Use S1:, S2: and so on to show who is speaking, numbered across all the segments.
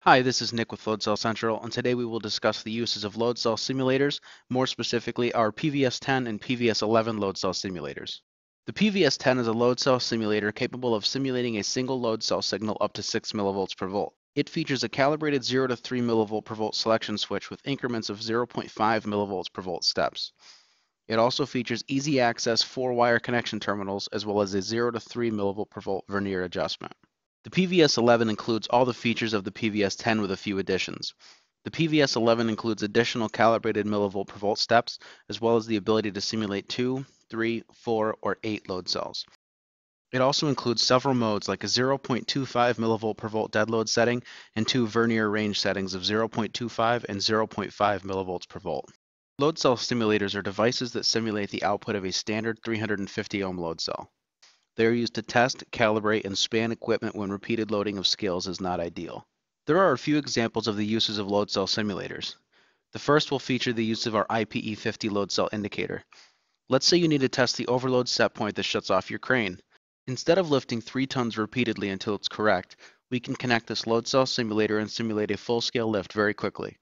S1: Hi, this is Nick with Load Cell Central, and today we will discuss the uses of load cell simulators, more specifically our PVS-10 and PVS-11 load cell simulators. The PVS-10 is a load cell simulator capable of simulating a single load cell signal up to 6 millivolts per volt. It features a calibrated 0 to 3 millivolt per volt selection switch with increments of 0.5 millivolts per volt steps. It also features easy access 4-wire connection terminals as well as a 0 to 3 millivolt per volt vernier adjustment. The PVS-11 includes all the features of the PVS-10 with a few additions. The PVS-11 includes additional calibrated millivolt per volt steps, as well as the ability to simulate 2, 3, 4, or 8 load cells. It also includes several modes like a 0.25 millivolt per volt dead load setting and 2 vernier range settings of 0.25 and 0.5 millivolts per volt. Load cell simulators are devices that simulate the output of a standard 350 ohm load cell. They are used to test, calibrate, and span equipment when repeated loading of scales is not ideal. There are a few examples of the uses of load cell simulators. The first will feature the use of our IPE50 load cell indicator. Let's say you need to test the overload set point that shuts off your crane. Instead of lifting 3 tons repeatedly until it's correct, we can connect this load cell simulator and simulate a full-scale lift very quickly.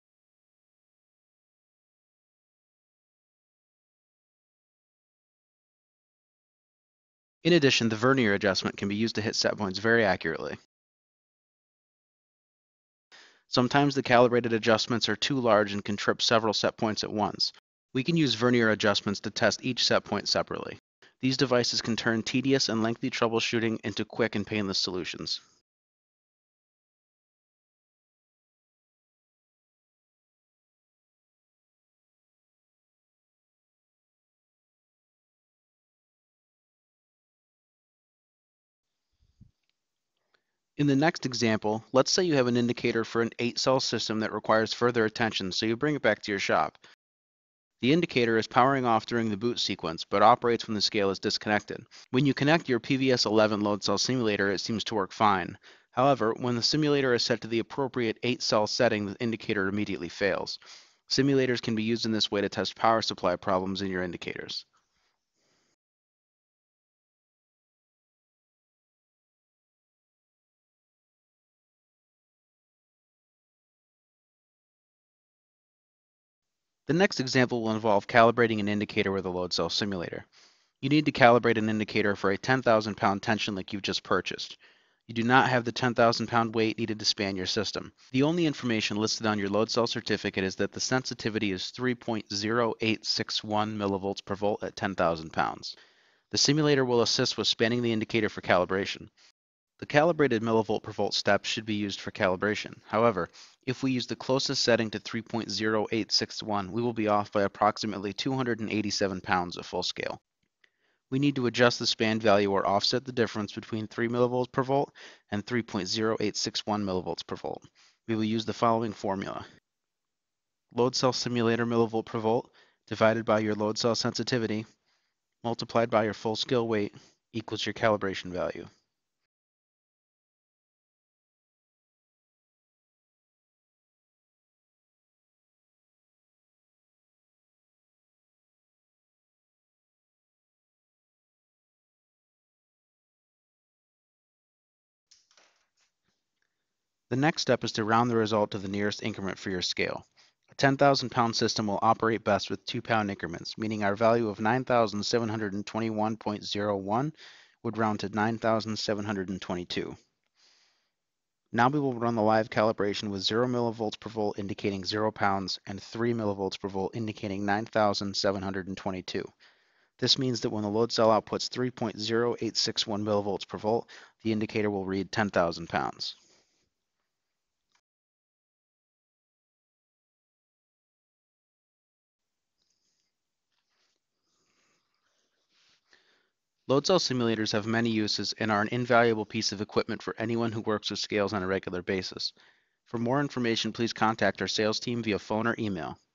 S1: In addition, the vernier adjustment can be used to hit set points very accurately. Sometimes the calibrated adjustments are too large and can trip several set points at once. We can use vernier adjustments to test each set point separately. These devices can turn tedious and lengthy troubleshooting into quick and painless solutions. In the next example, let's say you have an indicator for an 8-cell system that requires further attention, so you bring it back to your shop. The indicator is powering off during the boot sequence, but operates when the scale is disconnected. When you connect your PVS-11 load cell simulator, it seems to work fine. However, when the simulator is set to the appropriate 8-cell setting, the indicator immediately fails. Simulators can be used in this way to test power supply problems in your indicators. The next example will involve calibrating an indicator with a load cell simulator. You need to calibrate an indicator for a 10,000 pound tension link you've just purchased. You do not have the 10,000 pound weight needed to span your system. The only information listed on your load cell certificate is that the sensitivity is 3.0861 millivolts per volt at 10,000 pounds. The simulator will assist with spanning the indicator for calibration. The calibrated millivolt per volt step should be used for calibration. However, if we use the closest setting to 3.0861, we will be off by approximately 287 pounds at full scale. We need to adjust the span value or offset the difference between 3 millivolts per volt and 3.0861 millivolts per volt. We will use the following formula. Load cell simulator millivolt per volt divided by your load cell sensitivity multiplied by your full scale weight equals your calibration value. The next step is to round the result to the nearest increment for your scale. A 10,000 pound system will operate best with 2-pound increments, meaning our value of 9,721.01 would round to 9,722. Now we will run the live calibration with 0 millivolts per volt indicating 0 pounds and 3 millivolts per volt indicating 9,722. This means that when the load cell outputs 3.0861 millivolts per volt, the indicator will read 10,000 pounds. Load cell simulators have many uses and are an invaluable piece of equipment for anyone who works with scales on a regular basis. For more information, please contact our sales team via phone or email.